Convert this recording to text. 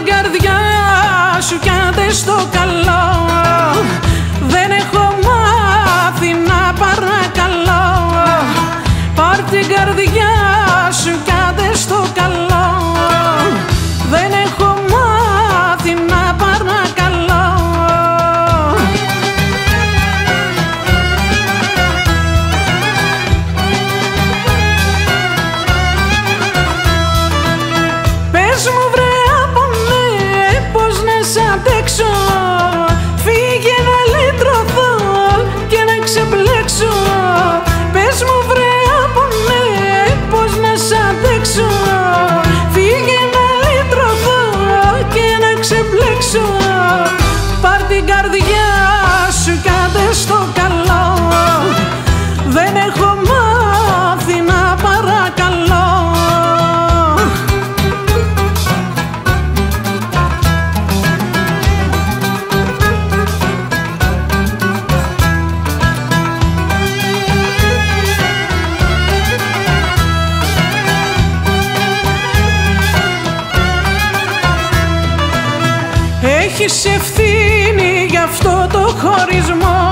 καρδιά σου κι άντε στο καλό. Δεν έχω μάθει να παρακαλώ. Πάρ' την καρδιά σου κι άντε στο καλό. Δεν έχω μάθει να παρακαλώ. Πες μου βρε απονέ πως να σ' αντέξω. Φύγε να λύτρωθώ και να ξεπλέξω. Πες μου βρε απονέ πως να σ' αντέξω. Φύγε να λύτρωθώ και να ξεπλέξω. Πάρ' την καρδιά σου κι άντε στο καλό. Δεν έχω μάθει να παρακαλώ. Έχεις ευθύνη γι' αυτό το χωρισμό.